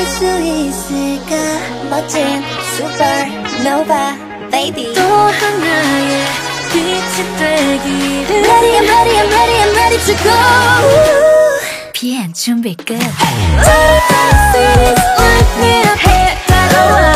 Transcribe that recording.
수 있을까 멋진 supernova baby 또 하나의 빛이 되기를 Ready I'm ready I'm ready I'm ready to go 비엔 준비 끝 Take the seas with me 해 따라와